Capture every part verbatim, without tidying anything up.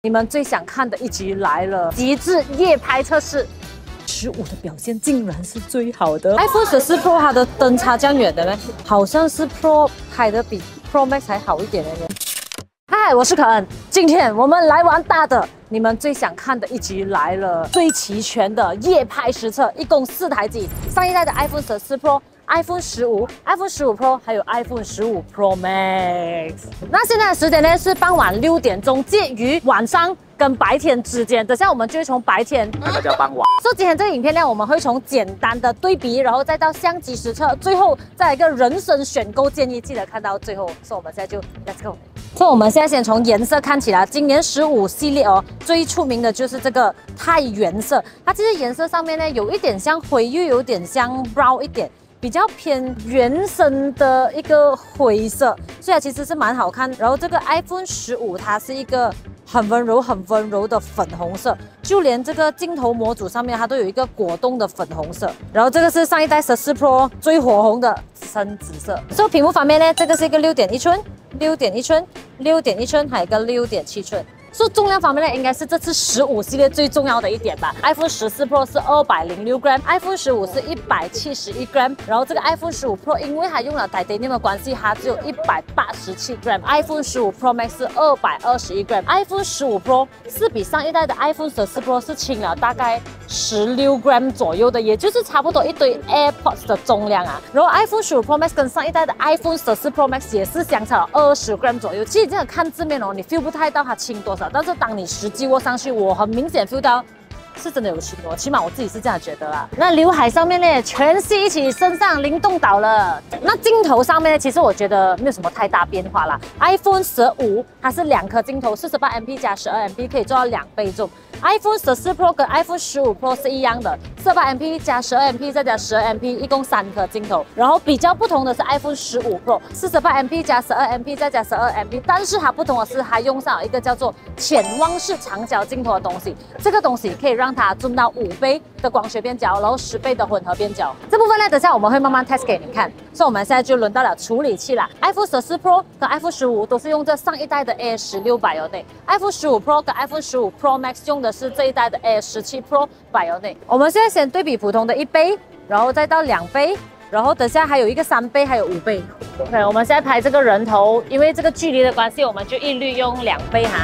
你们最想看的一集来了，极致夜拍测试。十五的表现竟然是最好的 ，iPhone 十四 Pro 它的灯差这样远的呢，好像是 Pro 拍的比 Pro Max 还好一点的呢。嗨，我是可恩，今天我们来玩大的，你们最想看的一集来了，最齐全的夜拍实测，一共四台机，上一代的 iPhone 十四 Pro。iPhone 十五、iPhone 十五 Pro 还有 iPhone 十五 Pro Max。那现在的时间呢是傍晚六点钟，介于晚上跟白天之间。等下我们就会从白天， 那个叫傍晚。 所以今天这个影片呢，我们会从简单的对比，然后再到相机实测，最后再来一个人生选购建议，记得看到最后。所以我们现在就 Let's go。所以我们现在先从颜色看起来，今年十五系列哦，最出名的就是这个太原色。它其实颜色上面呢，有一点像灰，又有点像 brown 一点。比较偏原生的一个灰色，所以它其实是蛮好看。然后这个 iPhone 十五它是一个很温柔、很温柔的粉红色，就连这个镜头模组上面它都有一个果冻的粉红色。然后这个是上一代十四 Pro 最火红的深紫色。所以屏幕方面呢，这个是一个六点一寸、六点一寸、六点一寸，还有一个六点七寸。所以重量方面呢，应该是这次十五系列最重要的一点吧。iPhone 十四 Pro 是二百零六 gram，iPhone 十五是一百七十一 gram， 然后这个 iPhone 十五 Pro 因为它用了 titanium 的关系，它只有一百八十七 gram。iPhone 十五 Pro Max 是二百二十一 gram，iPhone 十五 Pro 是比上一代的 iPhone 十四 Pro 是轻了大概十六 gram 左右的，也就是差不多一堆 AirPods 的重量啊。然后 iPhone 十五 Pro Max 跟上一代的 iPhone 十四 Pro Max 也是相差了二十 gram 左右。其实这样看字面哦，你 feel 不太到它轻多少，但是当你实际握上去，我很明显 feel 到是真的有轻哦，起码我自己是这样觉得啦。那刘海上面呢，全系一起升上灵动岛了。那镜头上面呢，其实我觉得没有什么太大变化啦。iPhone 十五它是两颗镜头，四十八 M P 加十二 M P 可以做到两倍重。iPhone 十四 Pro 跟 iPhone 十五 Pro 是一样的，四十八 M P 加十二 M P 再加十二 M P， 一共三颗镜头。然后比较不同的是 iPhone 十五 Pro， 四十八 M P 加十二 M P 再加十二 M P， 但是它不同的是，它用上了一个叫做潜望式长焦镜头的东西。这个东西可以让它 zoom 到五倍的光学变焦，然后十倍的混合变焦。这部分呢，等下我们会慢慢 test 给你看。所以我们现在就轮到了处理器啦。iPhone 十四 Pro 跟 iPhone 十五都是用这上一代的 A 十六 Bionic，iPhone 十五 Pro 跟 iPhone 十五 Pro Max 用的是这一代的 A 十七 Pro Bionic。我们现在先对比普通的一倍，然后再到两倍，然后等下还有一个三倍，还有五倍。OK， 我们现在拍这个人头，因为这个距离的关系，我们就一律用两倍哈。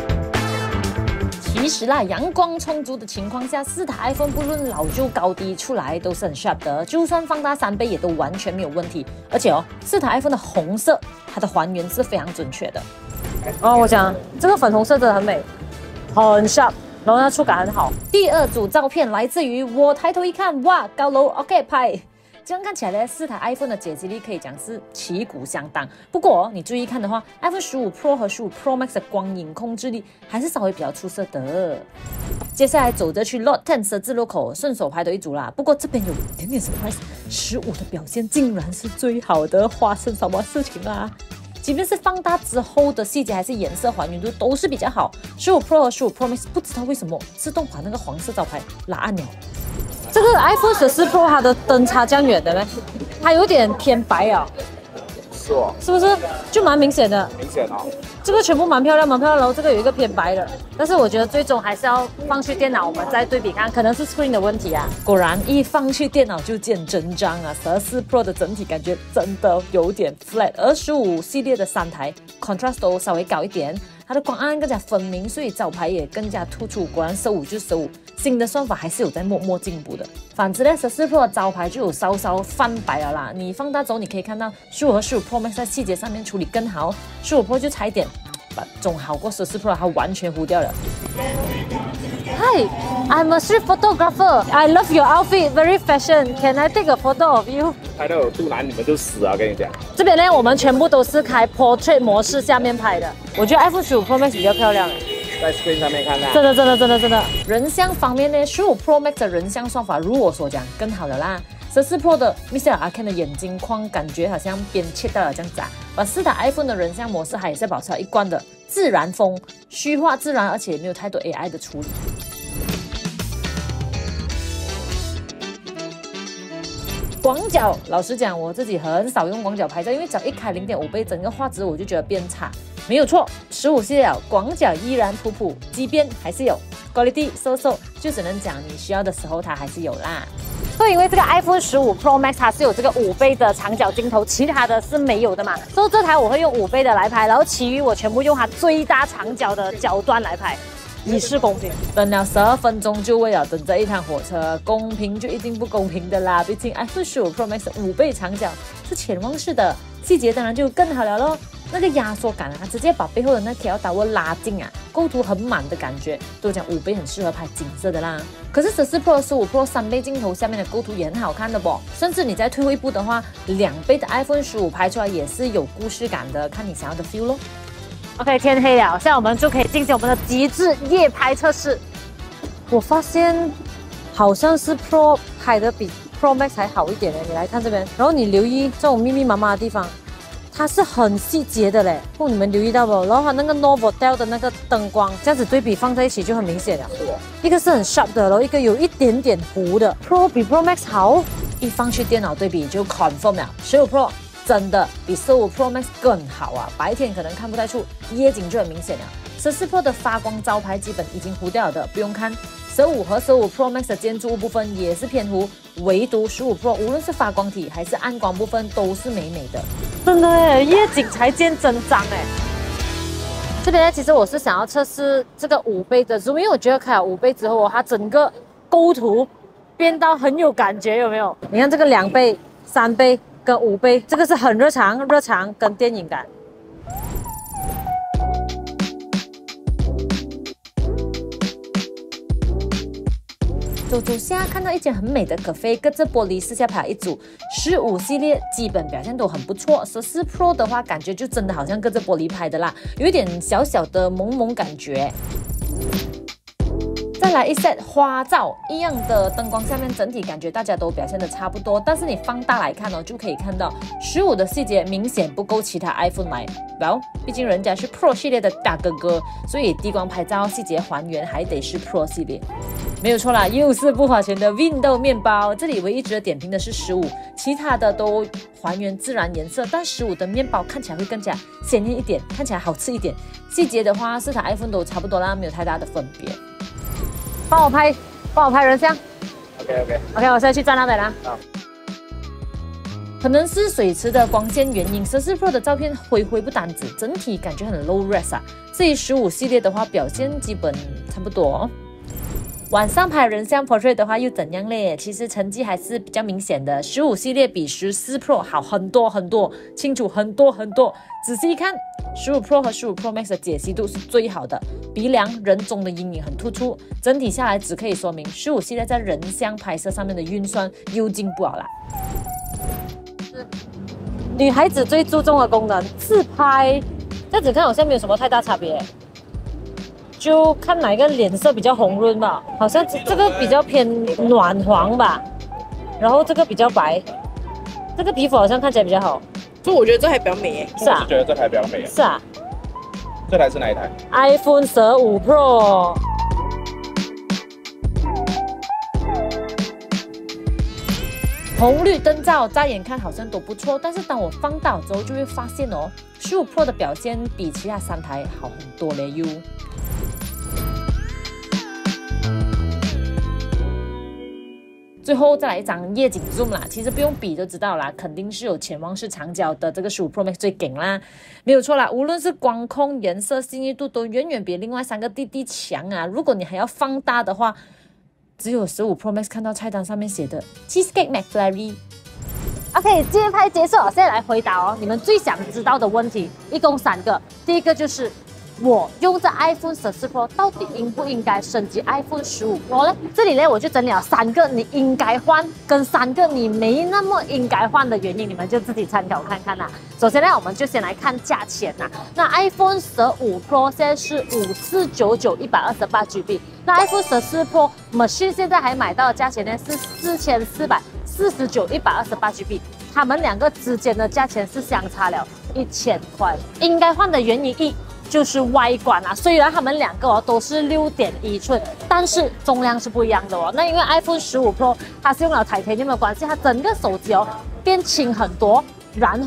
其实啦，阳光充足的情况下，四台 iPhone 不论老旧高低出来都是很 sharp 的，就算放大三倍也都完全没有问题。而且哦，四台 iPhone 的红色，它的还原是非常准确的。哦，我讲这个粉红色真的很美，很 sharp， 然后它触感很好。第二组照片来自于我抬头一看，哇，高楼 OK 拍。这样看起来呢，四台 iPhone 的解析力可以讲是旗鼓相当。不过、哦、你注意看的话 ，iPhone 十五 Pro 和十五 Pro Max 的光影控制力还是稍微比较出色的。接下来走着去 Lot 十十字路口，顺手拍的一组啦。不过这边有一点点 surprise， 十五的表现竟然是最好的，发生什么事情啦？即便是放大之后的细节还是颜色还原度都是比较好。十五 Pro 和十五 Pro Max 不知道为什么自动把那个黄色招牌拉暗了。这个 iPhone 十四 Pro 它的灯差这样远的呢，它有点偏白啊， 是哦， 是不是？就蛮明显的， 明显哦。 这个全部蛮漂亮，蛮漂亮，然后这个有一个偏白的，但是我觉得最终还是要放去电脑，我们再对比看，可能是 screen 的问题啊。果然一放去电脑就见真章啊！十四 Pro 的整体感觉真的有点 flat， 而十五系列的三台 contrast 都稍微高一点。它的光暗更加分明，所以招牌也更加突出。果然十五就是十五，新的算法还是有在默默进步的。反之呢，十四 Pro 的招牌就有稍稍泛白了啦。你放大之后，你可以看到十五和十五 Pro Max 在细节上面处理更好，十五 Pro 就差一点，总好过十四 Pro， 它完全糊掉了。Hi, I'm a street photographer. I love your outfit, very fashion. Can I take a photo of you? 拍到有肚腩你们就死啊！跟你讲。 这边呢，我们全部都是开 Portrait 模式下面拍的。我觉得 iPhone 十五 Pro Max 比较漂亮。 在 screen 上面看到。 真的真的真的真的。人像方面呢，十五 Pro Max 的人像算法如我所讲更好了啦。十四 Pro 的 Mister Arcane 的眼睛框感觉好像边切到了这样子啊。把四台 iPhone 的人像模式还也是保持了一贯的自然风，虚化自然，而且没有太多 A I 的处理。广角，老实讲，我自己很少用广角拍照，因为只要一开零点五倍，整个画质我就觉得变差。 没有错，十五系列广角依然普普，机边还是有 ，quality so so， 就只能讲你需要的时候它还是有啦。所以因为这个 iPhone 十五 Pro Max 它是有这个五倍的长角镜头，其他的是没有的嘛。所以这台我会用五倍的来拍，然后其余我全部用它最大长角的角端来拍。 以示公平，等了十二分钟就为了等这一趟火车，公平就一定不公平的啦。毕竟 iPhone 十五 Pro Max 五倍长角是潜望式的，细节当然就更好了咯。那个压缩感啊，它直接把背后的那条刀握拉近啊，构图很满的感觉。都讲五倍很适合拍景色的啦。可是十四 Pro、十五 Pro 三倍镜头下面的构图也很好看的啵，甚至你再退后一步的话，两倍的 iPhone 十五拍出来也是有故事感的，看你想要的 feel 咯。 OK， 天黑了，现在我们就可以进行我们的极致夜拍测试。我发现好像是 Pro 拍的比 Pro Max 还好一点嘞，你来看这边，然后你留意这种密密麻麻的地方，它是很细节的嘞，哦，你们留意到不？然后它那个 Novotel 的那个灯光，这样子对比放在一起就很明显了。一个是很 sharp 的，然后一个有一点点糊的。Pro 比 Pro Max 好，一放去电脑对比就 confirm 了。十五 Pro 真的比十五 Pro Max 更好啊！白天可能看不太出，夜景就很明显了。十四 Pro 的发光招牌基本已经糊掉了的，不用看。十五和十五 Pro Max 的建筑物部分也是偏糊，唯独十五 Pro 无论是发光体还是暗光部分都是美美的。真的哎，夜景才见真章哎。这边呢，其实我是想要测试这个五倍的 zoom， 因为我觉得开了五倍之后，它整个构图变到很有感觉，有没有？你看这个两倍、三倍。 跟五倍，这个是很日常，日常跟电影感。走走下看到一间很美的咖啡，隔着玻璃私下拍一组。十五系列基本表现都很不错，十四 Pro 的话感觉就真的好像隔着玻璃拍的啦，有一点小小的萌萌感觉。 再来一 set 花照，一样的灯光下面，整体感觉大家都表现的差不多。但是你放大来看哦，就可以看到十五的细节明显不够其他 iPhone 来。Well， 毕竟人家是 Pro 系列的大哥哥，所以低光拍照细节还原还得是 Pro 系列。没有错啦，又是不花钱的 Window 面包。这里唯一值得点评的是十五，其他的都还原自然颜色，但十五的面包看起来会更加鲜艳一点，看起来好吃一点。细节的话，四台 iPhone 都差不多啦，没有太大的分别。 帮我拍，帮我拍人像。 OK OK OK， 我现在去站那边啦。 好。 可能是水池的光线原因，十四 Pro 的照片灰灰不单指，整体感觉很 low res 啊。至于十五系列的话，表现基本差不多哦。晚上拍人像 portrait 的话又怎样嘞？其实成绩还是比较明显的，十五系列比十四 Pro 好很多很多，清楚很多很多。仔细一看，十五 Pro 和十五 Pro Max 的解析度是最好的，鼻梁人中的阴影很突出。整体下来只可以说明十五系列在人像拍摄上面的运算又进步了啦。女孩子最注重的功能，自拍，这样子看好像没有什么太大差别。 就看哪一个脸色比较红润吧，好像这这个比较偏暖黄吧，然后这个比较白，这个皮肤好像看起来比较好。 所以我觉得这台比较美耶。 是啊，我是觉得这台比较美。 是啊。 这台是哪一台 ？iPhone 十五 Pro。红绿灯照乍眼看好像都不错，但是当我放大之后就会发现哦，十五 Pro 的表现比其他三台好很多嘞哟。 最后再来一张夜景 zoom 啦，其实不用比就知道啦，肯定是有潜望式长焦的这个十五 Pro Max 最顶啦，没有错啦。无论是光控、颜色、细腻度都远远比另外三个弟弟强啊。如果你还要放大的话，只有十五 Pro Max 看到菜单上面写的 Cheesecake McFlurry。OK， 街拍结束了，现在来回答哦，你们最想知道的问题，一共三个。第一个就是。 我用这 iPhone 十四 Pro 到底应不应该升级 iPhone 十五 Pro 呢？这里呢我就整理了三个你应该换，跟三个你没那么应该换的原因，你们就自己参考看看啦。首先呢，我们就先来看价钱啦。那 iPhone 十五 Pro 现在是五四九九一百二十八 G B， 那 iPhone 十四 Pro Machine 现在还买到的价钱呢是四千四百四十九一百二十八 G B， 他们两个之间的价钱是相差了一千块。应该换的原因一。 就是外观啊，虽然他们两个哦都是六点一寸，但是重量是不一样的哦。那因为 iPhone 十五 Pro 它是用了titanium的关系，它整个手机哦变轻很多，然后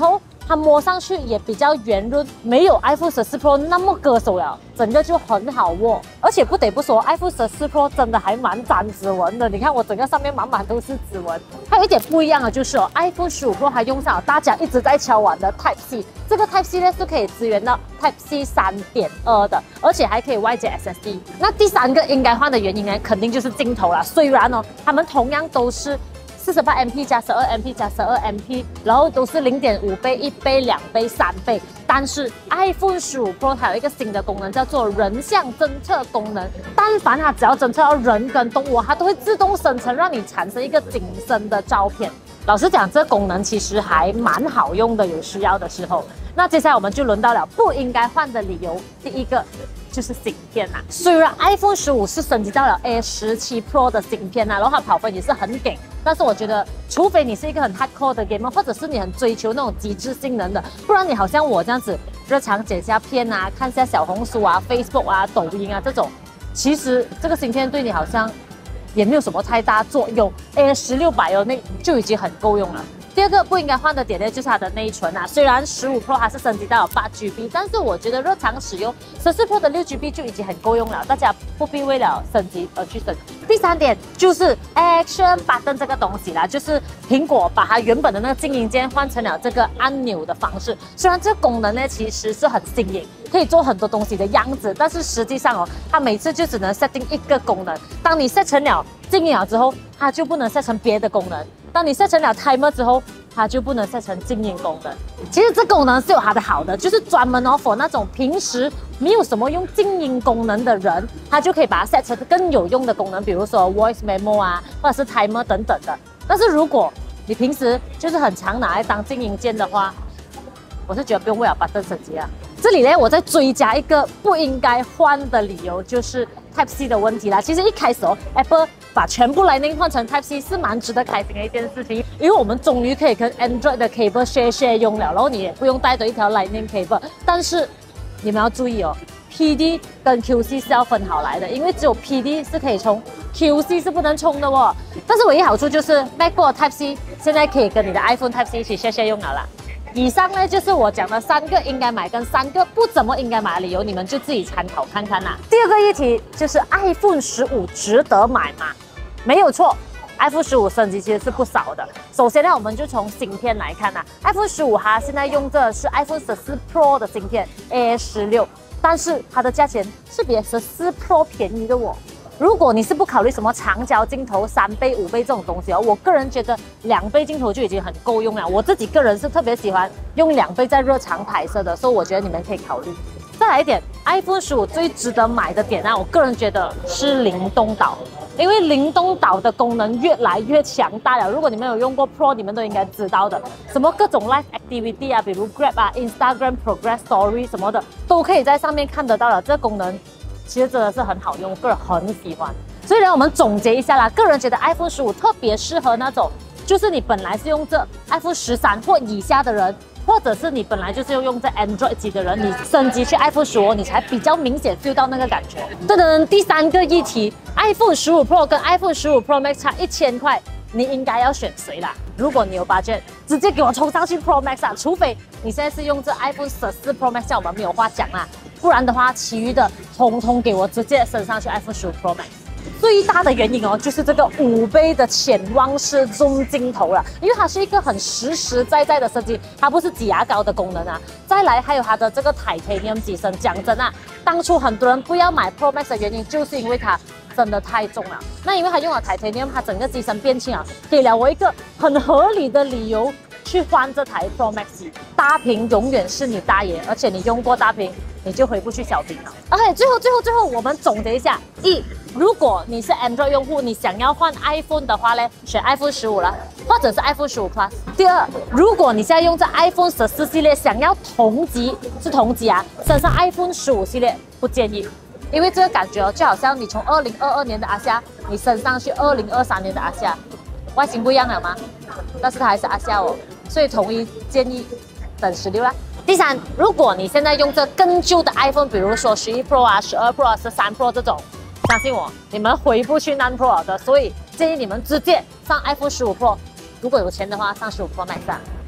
它摸上去也比较圆润，没有 iPhone 十四 Pro 那么割手了，整个就很好握。而且不得不说 ，iPhone 十四 Pro 真的还蛮沾指纹的。你看我整个上面满满都是指纹。还有一点不一样的就是哦 ，iPhone 十五 Pro 还用上了大家一直在敲碗的 Type C。这个 Type C 呢是可以支援到 Type C 三点二 的，而且还可以外接 S S D。那第三个应该换的原因呢，肯定就是镜头啦。虽然哦，它们同样都是四十八 M P 加十二 M P 加十二 M P， 然后都是 零点五倍、一倍、两倍、三倍。但是 iPhone 十五 Pro 它有一个新的功能，叫做人像侦测功能。但凡它只要侦测到人跟动物，它都会自动生成，让你产生一个景深的照片。老实讲，这个功能其实还蛮好用的，有需要的时候。那接下来我们就轮到了不应该换的理由，第一个就是芯片啊。虽然 iPhone 十五是升级到了 A 十七 Pro 的芯片啊，然后它跑分也是很给，但是我觉得，除非你是一个很 hardcore 的 gamer， 或者是你很追求那种极致性能的，不然你好像我这样子，日常剪下片啊，看一下小红书啊、Facebook 啊、抖音啊这种，其实这个芯片对你好像也没有什么太大作用。A 十六百哦，那就已经很够用了。第二个不应该换的点呢，就是它的内存啊。虽然十五 Pro 它是升级到了八 G B， 但是我觉得日常使用十四 Pro 的六 G B 就已经很够用了，大家不必为了升级而去升级。第三点就是 Action Button 这个东西啦，就是苹果把它原本的那个静音键换成了这个按钮的方式。虽然这个功能呢其实是很新颖，可以做很多东西的样子，但是实际上哦，它每次就只能 set 定一个功能。当你 set 成了静音了之后，它就不能 set 成别的功能。当你 set 成了 timer 之后，它就不能 set 成静音功能。其实这功能是有它的好的，就是专门 offer 那种平时没有什么用静音功能的人，他就可以把它 set 成更有用的功能，比如说 voice memo 啊，或者是 timer 等等的。但是如果你平时就是很常拿来当静音键的话，我是觉得不用为了 button 升级啊。这里呢，我再追加一个不应该换的理由，就是 Type C 的问题啦。其实一开始哦 ，Apple 把全部 Lightning 换成 Type C 是蛮值得开心的一件事情，因为我们终于可以跟 Android 的 cable share share 用了，然后你也不用带着一条 Lightning cable。但是你们要注意哦 ，P D 跟 Q C 是要分好来的，因为只有 P D 是可以充 ，Q C 是不能充的哦。但是唯一好处就是 MacBook Type C 现在可以跟你的 iPhone Type C 一起 share share 用了啦。以上呢就是我讲的三个应该买跟三个不怎么应该买的理由，你们就自己参考看看啦。第二个议题就是 iPhone 十五值得买吗？没有错 ，iPhone 十五升级其实是不少的。首先呢，我们就从芯片来看啦 ，iPhone 十五它现在用的是 iPhone 十四 Pro 的芯片 A 十六，但是它的价钱是比十四 Pro 便宜的哦。如果你是不考虑什么长焦镜头三倍、五倍这种东西哦，我个人觉得两倍镜头就已经很够用了。我自己个人是特别喜欢用两倍在日常拍摄的，所以我觉得你们可以考虑。再来一点 ，iPhone 十五最值得买的点啊，我个人觉得是灵动岛，因为灵动岛的功能越来越强大了。如果你们有用过 Pro， 你们都应该知道的，什么各种 Live Activity 啊，比如 Grab 啊、Instagram Progress Story 什么的，都可以在上面看得到了。这功能其实真的是很好用，我个人很喜欢。所以呢，我们总结一下啦，个人觉得 iPhone 十五特别适合那种，就是你本来是用这 iPhone 十三或以下的人，或者是你本来就是用这 Android 机的人，你升级去 iPhone 十五，你才比较明显 feel 到那个感觉。噔噔，第三个议题 ，iPhone 十五 Pro 跟 iPhone 十五 Pro Max 差一千块，你应该要选谁啦？如果你有 budget， 直接给我冲上去 Pro Max 啊！除非你现在是用这 iPhone 十四 Pro Max， 像我们没有话讲啦。不然的话，其余的通通给我直接升上去 iPhone 十五 Pro Max。最大的原因哦，就是这个五倍的潜望式 zoom 镜头了，因为它是一个很实实在在的设计，它不是挤牙膏的功能啊。再来还有它的这个 titanium 机身，讲真啊，当初很多人不要买 Pro Max 的原因，就是因为它真的太重了。那因为它用了 titanium， 它整个机身变轻啊，给了我一个很合理的理由去换这台 Pro Max。大屏永远是你大爷，而且你用过大屏，你就回不去小屏了。OK， 最后最后最后，我们总结一下：一，如果你是 Android 用户，你想要换 iPhone 的话呢，选 iPhone 十五了，或者是 iPhone 十五 Plus。第二，如果你现在用这 iPhone 十四系列，想要同级是同级啊，升上 iPhone 十五系列不建议，因为这个感觉哦，就好像你从二零二二年的阿夏，你升上去二零二三年的阿夏，外形不一样了吗？但是它还是阿夏哦，所以统一建议等十六啦。第三，如果你现在用这更旧的 iPhone， 比如说十一 Pro 啊、十二 Pro 啊、十三 Pro 这种，相信我，你们回不去 nine Pro 的，所以建议你们直接上 iPhone 十五 Pro， 如果有钱的话上十五 Pro Max 啊。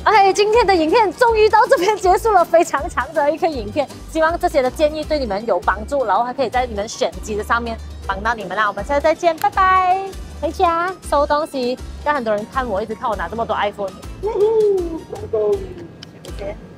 OK， 今天的影片终于到这边结束了，非常长的一个影片，希望这些的建议对你们有帮助，然后还可以在你们选机的上面帮到你们啦。我们下次再见，拜拜。回家收东西，让很多人看我，一直看我拿这么多 iPhone。谢谢。